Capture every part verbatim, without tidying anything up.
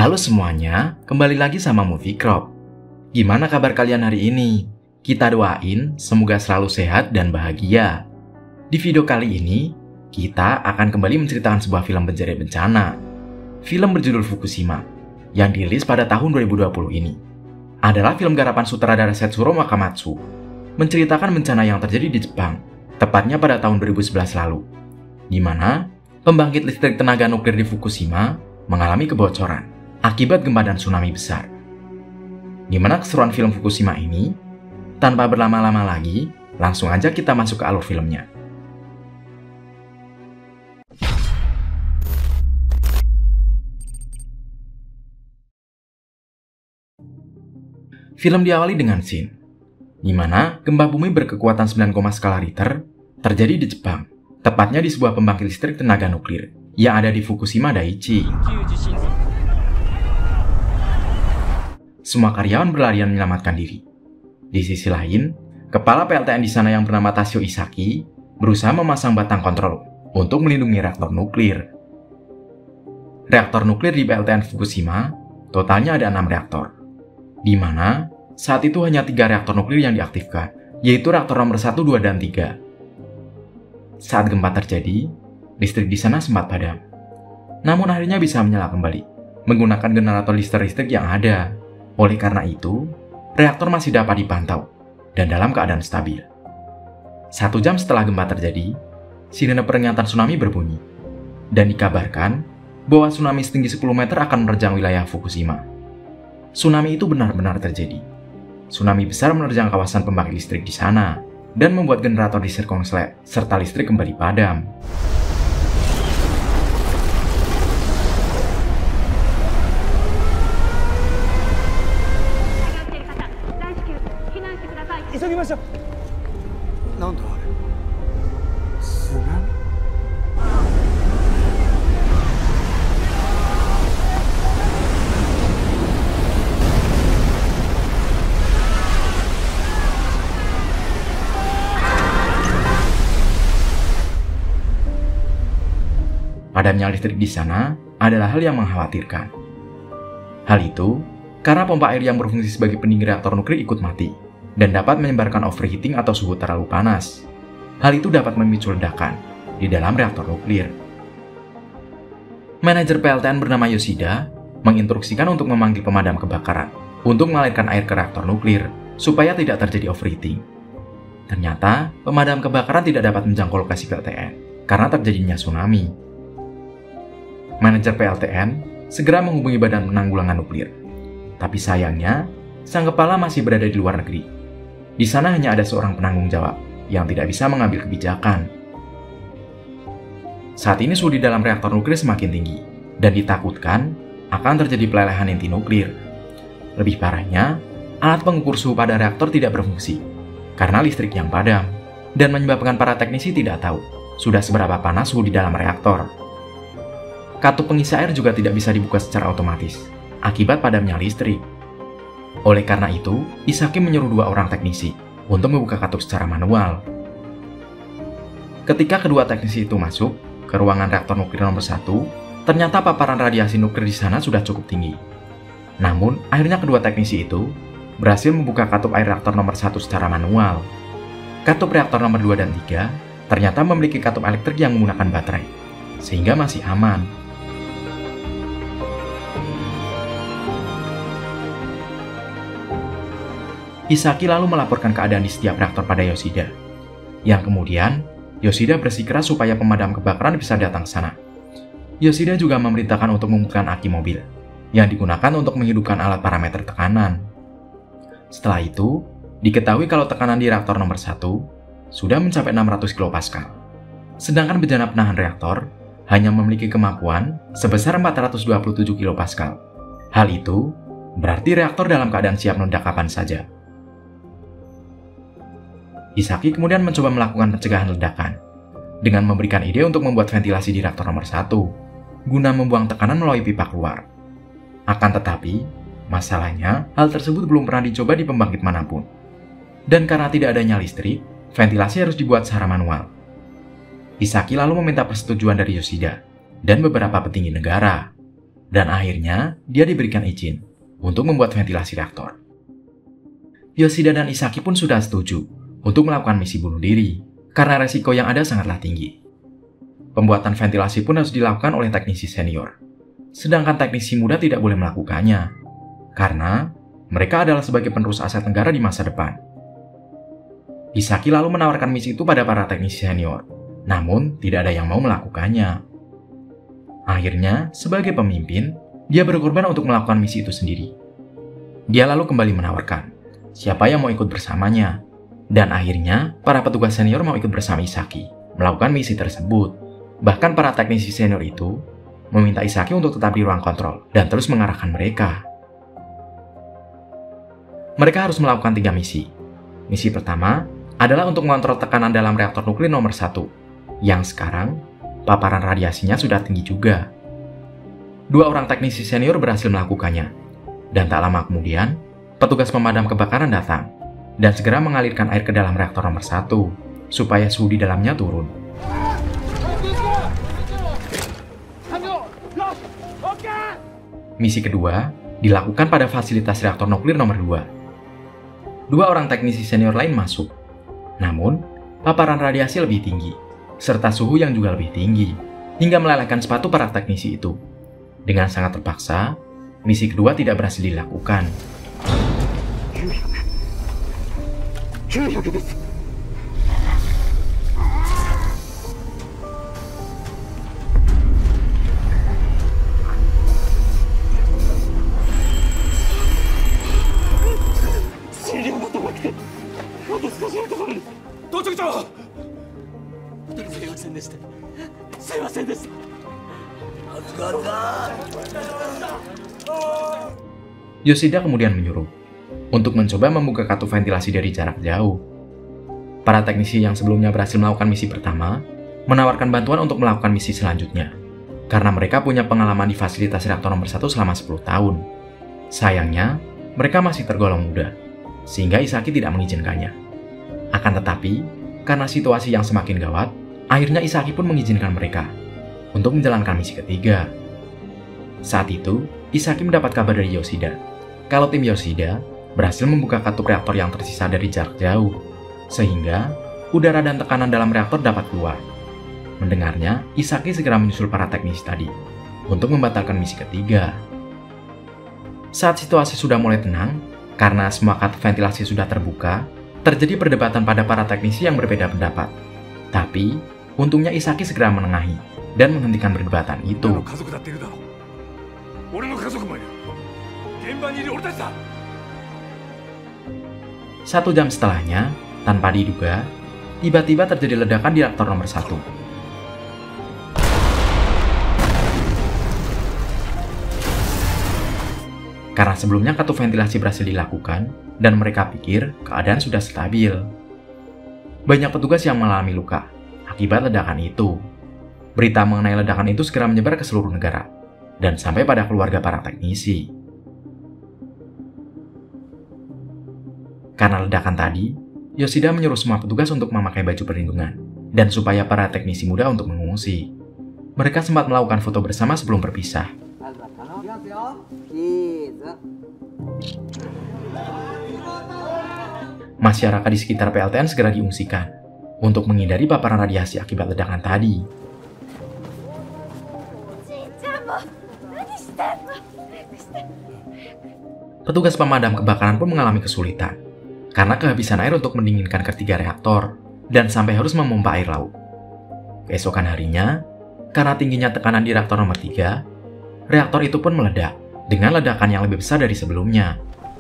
Halo semuanya, kembali lagi sama Movie Crop. Gimana kabar kalian hari ini? Kita doain semoga selalu sehat dan bahagia. Di video kali ini, kita akan kembali menceritakan sebuah film pencari bencana. Film berjudul Fukushima, yang dirilis pada tahun dua ribu dua puluh ini. Adalah film garapan sutradara Setsuro Wakamatsu, menceritakan bencana yang terjadi di Jepang, tepatnya pada tahun dua ribu sebelas lalu, di mana pembangkit listrik tenaga nuklir di Fukushima mengalami kebocoran akibat gempa dan tsunami besar. Gimana keseruan film Fukushima ini? Tanpa berlama-lama lagi, langsung aja kita masuk ke alur filmnya. Film diawali dengan scene, di mana gempa bumi berkekuatan sembilan koma skala Richter terjadi di Jepang, tepatnya di sebuah pembangkit listrik tenaga nuklir yang ada di Fukushima Daiichi. Semua karyawan berlarian menyelamatkan diri. Di sisi lain, kepala P L T N di sana yang bernama Tashio Isaki berusaha memasang batang kontrol untuk melindungi reaktor nuklir. Reaktor nuklir di P L T N Fukushima totalnya ada enam reaktor, di mana saat itu hanya tiga reaktor nuklir yang diaktifkan, yaitu reaktor nomor satu, dua, dan tiga. Saat gempa terjadi, listrik di sana sempat padam. Namun akhirnya bisa menyala kembali, menggunakan generator listrik yang ada. Oleh karena itu, reaktor masih dapat dipantau dan dalam keadaan stabil. Satu jam setelah gempa terjadi, sirene peringatan tsunami berbunyi, dan dikabarkan bahwa tsunami setinggi sepuluh meter akan menerjang wilayah Fukushima. Tsunami itu benar-benar terjadi. Tsunami besar menerjang kawasan pembangkit listrik di sana, dan membuat generator listrik konslet, serta listrik kembali padam. Padamnya listrik di sana adalah hal yang mengkhawatirkan. Hal itu karena pompa air yang berfungsi sebagai pendingin reaktor nuklir ikut mati dan dapat menyebarkan overheating atau suhu terlalu panas. Hal itu dapat memicu ledakan di dalam reaktor nuklir. Manajer P L T N bernama Yoshida menginstruksikan untuk memanggil pemadam kebakaran untuk mengalirkan air ke reaktor nuklir supaya tidak terjadi overheating. Ternyata pemadam kebakaran tidak dapat menjangkau lokasi P L T N karena terjadinya tsunami. Manajer P L T N segera menghubungi Badan Penanggulangan Nuklir. Tapi sayangnya, sang kepala masih berada di luar negeri. Di sana hanya ada seorang penanggung jawab yang tidak bisa mengambil kebijakan. Saat ini suhu di dalam reaktor nuklir semakin tinggi, dan ditakutkan akan terjadi pelelehan inti nuklir. Lebih parahnya, alat pengukur suhu pada reaktor tidak berfungsi, karena listrik yang padam, dan menyebabkan para teknisi tidak tahu sudah seberapa panas suhu di dalam reaktor. Katup pengisi air juga tidak bisa dibuka secara otomatis, akibat padamnya listrik. Oleh karena itu, Isaki menyuruh dua orang teknisi untuk membuka katup secara manual. Ketika kedua teknisi itu masuk ke ruangan reaktor nuklir nomor satu, ternyata paparan radiasi nuklir di sana sudah cukup tinggi. Namun, akhirnya kedua teknisi itu berhasil membuka katup air reaktor nomor satu secara manual. Katup reaktor nomor dua dan tiga ternyata memiliki katup elektrik yang menggunakan baterai, sehingga masih aman. Isaki lalu melaporkan keadaan di setiap reaktor pada Yoshida, yang kemudian Yoshida bersikeras supaya pemadam kebakaran bisa datang ke sana. Yoshida juga memerintahkan untuk membuka aki mobil, yang digunakan untuk menghidupkan alat parameter tekanan. Setelah itu, diketahui kalau tekanan di reaktor nomor satu sudah mencapai enam ratus kilopascal, sedangkan bejana penahan reaktor hanya memiliki kemampuan sebesar empat ratus dua puluh tujuh kilopascal. Hal itu berarti reaktor dalam keadaan siap meledak kapan saja. Isaki kemudian mencoba melakukan pencegahan ledakan dengan memberikan ide untuk membuat ventilasi di reaktor nomor satu guna membuang tekanan melalui pipa keluar. Akan tetapi, masalahnya hal tersebut belum pernah dicoba di pembangkit manapun. Dan karena tidak adanya listrik, ventilasi harus dibuat secara manual. Isaki lalu meminta persetujuan dari Yoshida dan beberapa petinggi negara. Dan akhirnya, dia diberikan izin untuk membuat ventilasi reaktor. Yoshida dan Isaki pun sudah setuju untuk melakukan misi bunuh diri, karena resiko yang ada sangatlah tinggi. Pembuatan ventilasi pun harus dilakukan oleh teknisi senior, sedangkan teknisi muda tidak boleh melakukannya, karena mereka adalah sebagai penerus aset negara di masa depan. Isaki lalu menawarkan misi itu pada para teknisi senior, namun tidak ada yang mau melakukannya. Akhirnya, sebagai pemimpin, dia berkorban untuk melakukan misi itu sendiri. Dia lalu kembali menawarkan siapa yang mau ikut bersamanya. Dan akhirnya, para petugas senior mau ikut bersama Isaki melakukan misi tersebut. Bahkan para teknisi senior itu meminta Isaki untuk tetap di ruang kontrol dan terus mengarahkan mereka. Mereka harus melakukan tiga misi. Misi pertama adalah untuk mengontrol tekanan dalam reaktor nuklir nomor satu, yang sekarang paparan radiasinya sudah tinggi juga. Dua orang teknisi senior berhasil melakukannya, dan tak lama kemudian, petugas pemadam kebakaran datang dan segera mengalirkan air ke dalam reaktor nomor satu, supaya suhu di dalamnya turun. Misi kedua dilakukan pada fasilitas reaktor nuklir nomor dua. Dua orang teknisi senior lain masuk, namun paparan radiasi lebih tinggi, serta suhu yang juga lebih tinggi, hingga melelehkan sepatu para teknisi itu. Dengan sangat terpaksa, misi kedua tidak berhasil dilakukan. Yoshida kemudian menyuruh untuk mencoba membuka katup ventilasi dari jarak jauh. Para teknisi yang sebelumnya berhasil melakukan misi pertama menawarkan bantuan untuk melakukan misi selanjutnya, karena mereka punya pengalaman di fasilitas reaktor nomor satu selama sepuluh tahun. Sayangnya, mereka masih tergolong muda, sehingga Isaki tidak mengizinkannya. Akan tetapi, karena situasi yang semakin gawat, akhirnya Isaki pun mengizinkan mereka untuk menjalankan misi ketiga. Saat itu, Isaki mendapat kabar dari Yoshida kalau tim Yoshida berhasil membuka katup reaktor yang tersisa dari jarak jauh, sehingga udara dan tekanan dalam reaktor dapat keluar. Mendengarnya, Isaki segera menyusul para teknisi tadi untuk membatalkan misi ketiga. Saat situasi sudah mulai tenang, karena semua katup ventilasi sudah terbuka, terjadi perdebatan pada para teknisi yang berbeda pendapat. Tapi, untungnya Isaki segera menengahi dan menghentikan perdebatan itu. Satu jam setelahnya, tanpa diduga, tiba-tiba terjadi ledakan di reaktor nomor satu. Karena sebelumnya katup ventilasi berhasil dilakukan, dan mereka pikir keadaan sudah stabil. Banyak petugas yang mengalami luka akibat ledakan itu. Berita mengenai ledakan itu segera menyebar ke seluruh negara, dan sampai pada keluarga para teknisi. Karena ledakan tadi, Yoshida menyuruh semua petugas untuk memakai baju perlindungan, dan supaya para teknisi muda untuk mengungsi. Mereka sempat melakukan foto bersama sebelum berpisah. Masyarakat di sekitar P L T N segera diungsikan untuk menghindari paparan radiasi akibat ledakan tadi. Petugas pemadam kebakaran pun mengalami kesulitan karena kehabisan air untuk mendinginkan ketiga reaktor dan sampai harus memompa air laut. Keesokan harinya, karena tingginya tekanan di reaktor nomor tiga, reaktor itu pun meledak dengan ledakan yang lebih besar dari sebelumnya.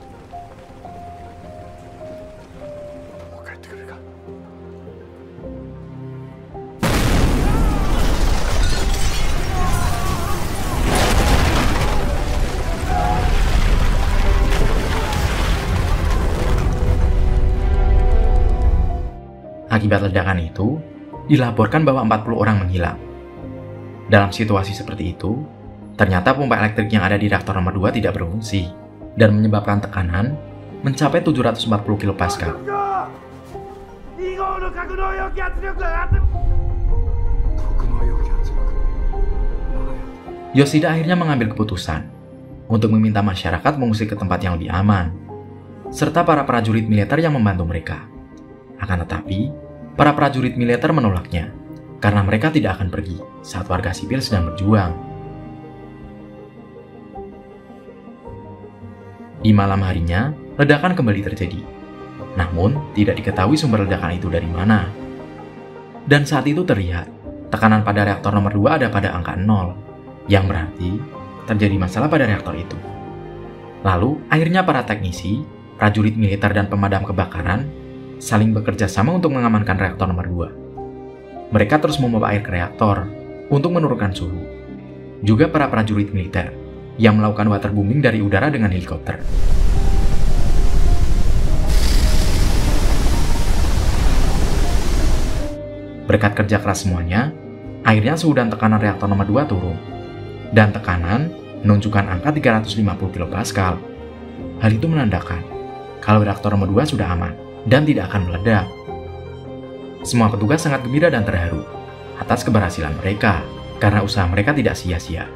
Akibat ledakan itu, dilaporkan bahwa empat puluh orang menghilang. Dalam situasi seperti itu, ternyata pompa elektrik yang ada di reaktor nomor dua tidak berfungsi dan menyebabkan tekanan mencapai tujuh ratus empat puluh kilopascal. Yoshida akhirnya mengambil keputusan untuk meminta masyarakat mengungsi ke tempat yang lebih aman, serta para prajurit militer yang membantu mereka. Akan tetapi, para prajurit militer menolaknya, karena mereka tidak akan pergi saat warga sipil sedang berjuang. Di malam harinya, ledakan kembali terjadi. Namun, tidak diketahui sumber ledakan itu dari mana. Dan saat itu terlihat, tekanan pada reaktor nomor dua ada pada angka nol, yang berarti terjadi masalah pada reaktor itu. Lalu, akhirnya para teknisi, prajurit militer dan pemadam kebakaran saling bekerja sama untuk mengamankan reaktor nomor dua. Mereka terus memompa air ke reaktor untuk menurunkan suhu. Juga para prajurit militer yang melakukan waterbombing dari udara dengan helikopter. Berkat kerja keras semuanya, akhirnya suhu dan tekanan reaktor nomor dua turun. Dan tekanan menunjukkan angka tiga ratus lima puluh kilopascal. Hal itu menandakan kalau reaktor nomor dua sudah aman dan tidak akan meledak. Semua petugas sangat gembira dan terharu atas keberhasilan mereka karena usaha mereka tidak sia-sia.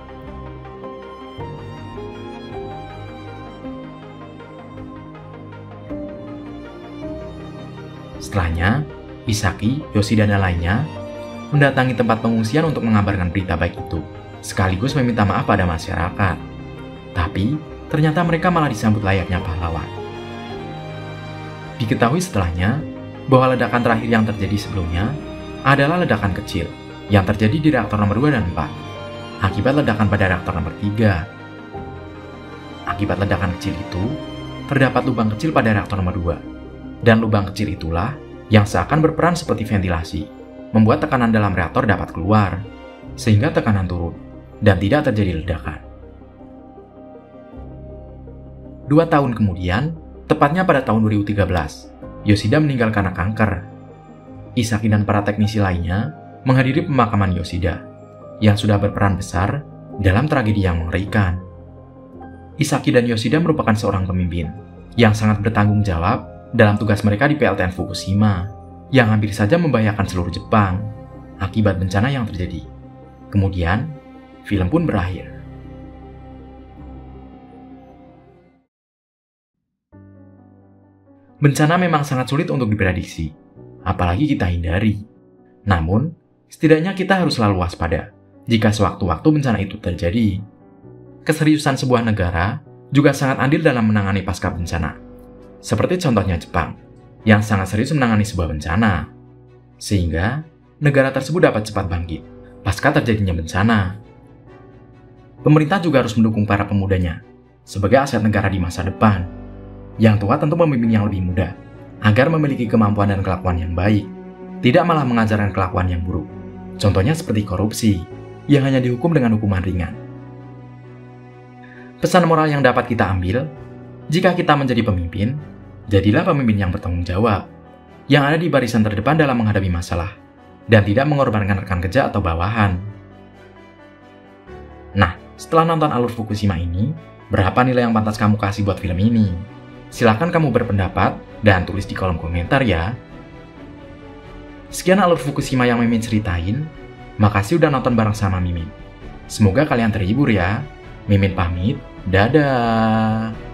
Setelahnya, Isaki, Yoshida, dan lainnya mendatangi tempat pengungsian untuk mengabarkan berita baik itu, sekaligus meminta maaf pada masyarakat. Tapi, ternyata mereka malah disambut layaknya pahlawan. Diketahui setelahnya bahwa ledakan terakhir yang terjadi sebelumnya adalah ledakan kecil yang terjadi di reaktor nomor dua dan empat, akibat ledakan pada reaktor nomor tiga. Akibat ledakan kecil itu, terdapat lubang kecil pada reaktor nomor dua, dan lubang kecil itulah yang seakan berperan seperti ventilasi, membuat tekanan dalam reaktor dapat keluar, sehingga tekanan turun, dan tidak terjadi ledakan. Dua tahun kemudian, tepatnya pada tahun dua ribu tiga belas, Yoshida meninggal karena kanker. Isaki dan para teknisi lainnya menghadiri pemakaman Yoshida, yang sudah berperan besar dalam tragedi yang mengerikan. Isaki dan Yoshida merupakan seorang pemimpin yang sangat bertanggung jawab dalam tugas mereka di P L T N Fukushima, yang hampir saja membahayakan seluruh Jepang akibat bencana yang terjadi. Kemudian, film pun berakhir. Bencana memang sangat sulit untuk diprediksi, apalagi kita hindari. Namun, setidaknya kita harus selalu waspada jika sewaktu-waktu bencana itu terjadi. Keseriusan sebuah negara juga sangat andil dalam menangani pasca bencana. Seperti contohnya Jepang, yang sangat serius menangani sebuah bencana, sehingga negara tersebut dapat cepat bangkit pasca terjadinya bencana. Pemerintah juga harus mendukung para pemudanya sebagai aset negara di masa depan. Yang tua tentu memimpin yang lebih muda, agar memiliki kemampuan dan kelakuan yang baik, tidak malah mengajarkan kelakuan yang buruk. Contohnya seperti korupsi, yang hanya dihukum dengan hukuman ringan. Pesan moral yang dapat kita ambil, jika kita menjadi pemimpin, jadilah pemimpin yang bertanggung jawab, yang ada di barisan terdepan dalam menghadapi masalah, dan tidak mengorbankan rekan kerja atau bawahan. Nah, setelah nonton alur Fukushima ini, berapa nilai yang pantas kamu kasih buat film ini? Silahkan kamu berpendapat dan tulis di kolom komentar ya. Sekian alur Fukushima yang Mimin ceritain. Makasih udah nonton bareng sama Mimin. Semoga kalian terhibur ya. Mimin pamit, dadah.